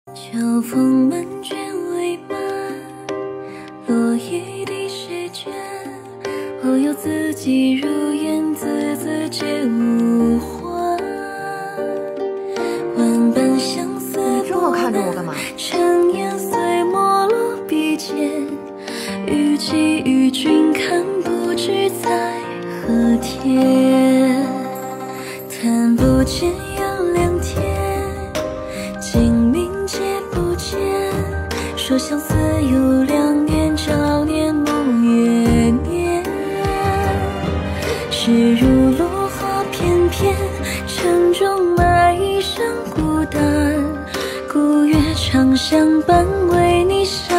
秋风满卷未满，落一地试卷。我有自己如愿，字字皆无还。万般相思不难，尘烟随没落笔尖。欲寄与君看，不知在何天。看不见有两天，今明皆不见。说相思有2年，朝年暮月年。事如落花片片，城中埋一声孤单。古月长相伴，为你伤。